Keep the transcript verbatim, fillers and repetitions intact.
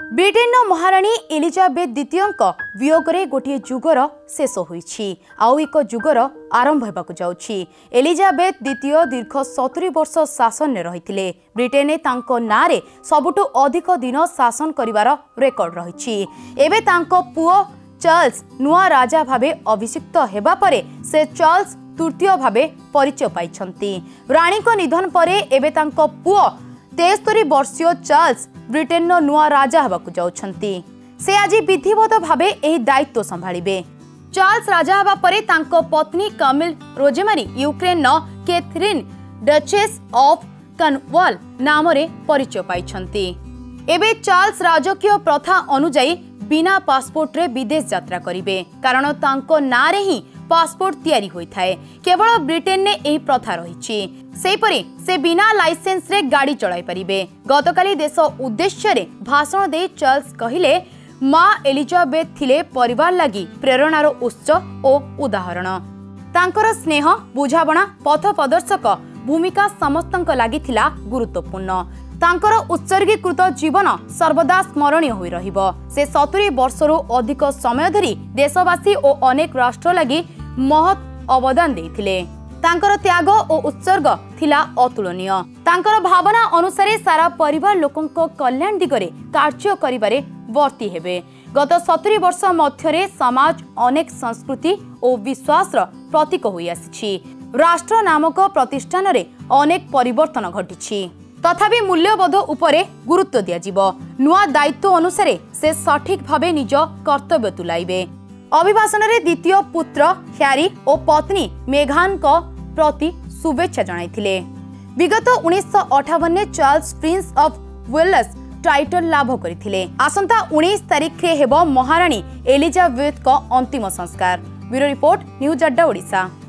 Britain महाराणी Elizabeth द्वितीय वियोगरे गोटे जुगर शेष होईछि आउ एक जुगर आरंभ होबाकु जाउछि। एलिजाबेथ द्वितीय दीर्घ सत्तरी वर्ष शासन में रहिथिले। ब्रिटेन तांको नारे सबुठु अधिक दिन शासन करिवार रेकर्ड रहिछि। एबे तांको पुओ चार्ल्स नुआ राजा भाबे अभिषिक्त हेबा परे से चार्ल्स तृतीय भाबे परिचय पाइछंती। रानी को निधन परे एबे तांको पुओ तेस्तरी वर्षीय चार्ल्स ब्रिटेन नुआ राजा हवाकु जाउछंती। से आज विधिवत भाबे एही दायित्व संभाळिबे। चार्ल्स राजा हवा परे तांको पत्नी कामिल रोजेमारी यूक्रेन न कैथरीन डचेस ऑफ कर्नवाल नाम रे परिचय पाइछंती। एबे चार्ल्स राजकीय प्रथा अनुसार बिना पासपोर्ट रे विदेश यात्रा करिवे, कारण तांको नारे ही पासपोर्ट तैयारी होई थाए। केवल ब्रिटेन ने एही प्रथा रहिछि। सेपरि से बिना लाइसेंस रे गाड़ी चलाई परिबे। गतकाली देश उद्देश्य रे भाषण दे चार्ल्स कहिले, मां एलिजाबेथ थिले परिवार लागि प्रेरणार उत्स ओ उदाहरण। तांकर स्नेह बुझाबणा पथ प्रदर्शक भूमिका समस्तंक लागि थिला गुरुत्वपूर्ण। तांकर उत्सर्गीकृत जीवन सर्वदा स्मरणीय होई रहिबो। से सत्तरी वर्षरु अधिक समय धरी देशवासी ओ अनेक राष्ट्र लागि महत् अवदान देथिले। तांकर त्याग ओ उत्सर्ग थिला अतुलनीय। तांकर भावना अनुसार सारा परिवार लोकंक कल्याण दिगरे कार्य करिबारे वर्ती हेबे। गत सत्तरी वर्ष मध्यरे समाज अनेक संस्कृति ओ विश्वास प्रतीक होई आसिछि। राष्ट्र नामक प्रतिष्ठान रे अनेक परिवर्तन घटिछि, तथापि मूल्यबोध उपरे गुरुत्व दियाजिबो। नुआ दायित्व अनुसार से सठिक भावे निज कर्तव्य तुलाइबे। अभिभाषण रे द्वितीय पुत्र हैरी और पत्नी मेघान को प्रति शुभेच्छा जणाइथिले। विगत उन्नीस सौ अठावन ने Charles Prince of Wales title लाभ करथिले। आसंता उन्नीस तारिख रे हेबो महाराणी एलिजाबेथ को अंतिम संस्कार। ब्यूरो रिपोर्ट न्यूज अड्डा ओडिशा।